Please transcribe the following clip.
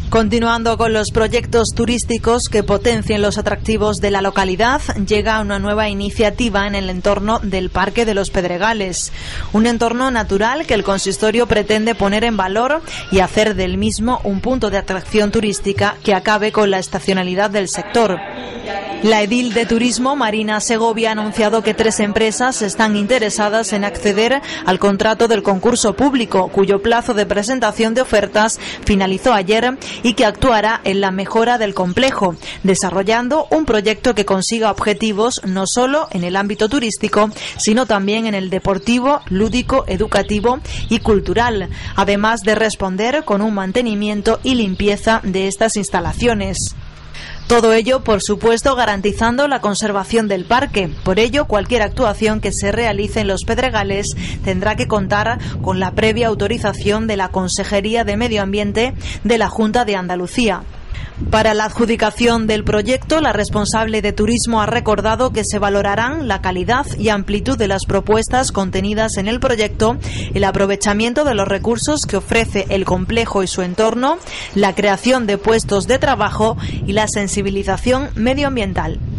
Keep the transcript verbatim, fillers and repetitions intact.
Continuando con los proyectos turísticos que potencien los atractivos de la localidad, llega una nueva iniciativa en el entorno del Parque de los Pedregales. Un entorno natural que el consistorio pretende poner en valor y hacer del mismo un punto de atracción turística que acabe con la estacionalidad del sector. La edil de Turismo, Marina Segovia, ha anunciado que tres empresas están interesadas en acceder al contrato del concurso público, cuyo plazo de presentación de ofertas finalizó ayer y que actuará en la mejora del complejo, desarrollando un proyecto que consiga objetivos no solo en el ámbito turístico, sino también en el deportivo, lúdico, educativo y cultural, además de responder con un mantenimiento y limpieza de estas instalaciones. Todo ello, por supuesto, garantizando la conservación del parque. Por ello, cualquier actuación que se realice en los Pedregales tendrá que contar con la previa autorización de la Consejería de Medio Ambiente de la Junta de Andalucía. Para la adjudicación del proyecto, la responsable de Turismo ha recordado que se valorarán la calidad y amplitud de las propuestas contenidas en el proyecto, el aprovechamiento de los recursos que ofrece el complejo y su entorno, la creación de puestos de trabajo y la sensibilización medioambiental.